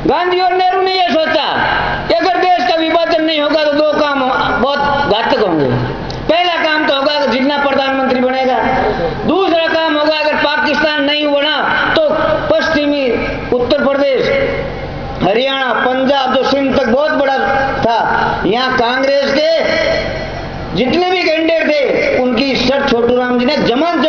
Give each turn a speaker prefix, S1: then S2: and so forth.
S1: गांधी और नेहरू ने यह सोचा कि अगर देश का विभाजन नहीं होगा तो दो काम बहुत घातक होंगे। पहला काम तो होगा जितना प्रधानमंत्री बनेगा, दूसरा काम होगा अगर पाकिस्तान नहीं बना तो पश्चिमी उत्तर प्रदेश, हरियाणा, पंजाब, जो सिंध तक बहुत बड़ा था, यहाँ कांग्रेस के जितने भी कैंडिडेट थे उनकी सर छोटू राम जी ने जमानत